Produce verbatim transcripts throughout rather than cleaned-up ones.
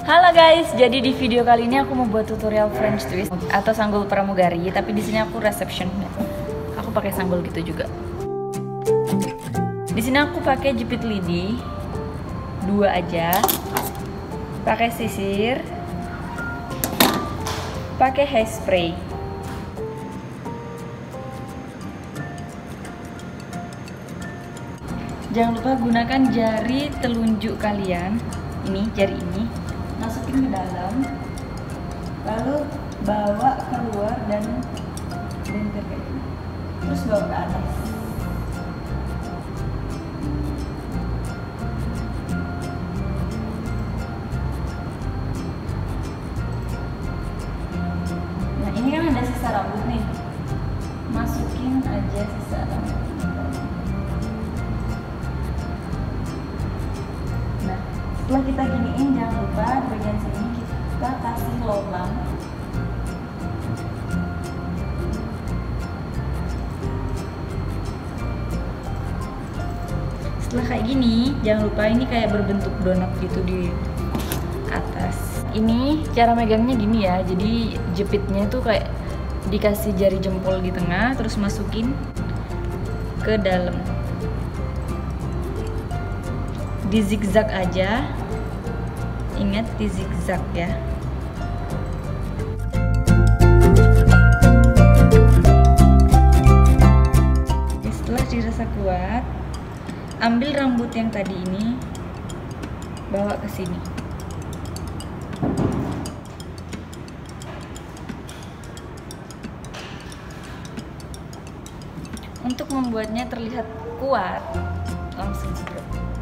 Halo guys, jadi di video kali ini aku mau buat tutorial French twist atau sanggul pramugari, tapi di sini aku reception. Aku pakai sanggul gitu juga. Di sini aku pakai jepit lidi dua aja, pakai sisir, pakai hairspray. Jangan lupa gunakan jari telunjuk kalian, ini jari ini, masukin ke dalam, lalu bawa keluar dan lentir kayak gini, terus bawa ke atas. Nah ini kan ada sisa rambut nih, masukin aja sisa rambut. Setelah kita giniin, jangan lupa di bagian sini kita kasih lubang. Setelah kayak gini, jangan lupa ini kayak berbentuk donat gitu di atas. Ini cara megangnya gini ya, jadi jepitnya itu kayak dikasih jari jempol di tengah, terus masukin ke dalam. Di zigzag aja, ingat di zigzag ya. Setelah dirasa kuat, ambil rambut yang tadi ini, bawa ke sini. Untuk membuatnya terlihat kuat, langsung seperti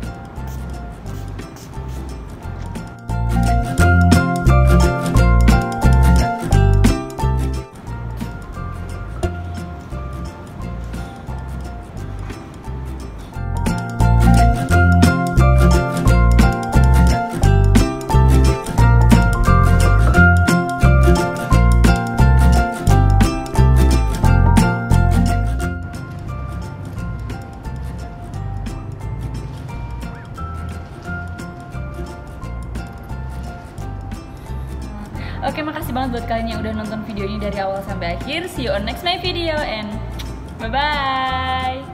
Oke, makasih banget buat kalian yang udah nonton video ini dari awal sampai akhir. See you on next my video and bye-bye.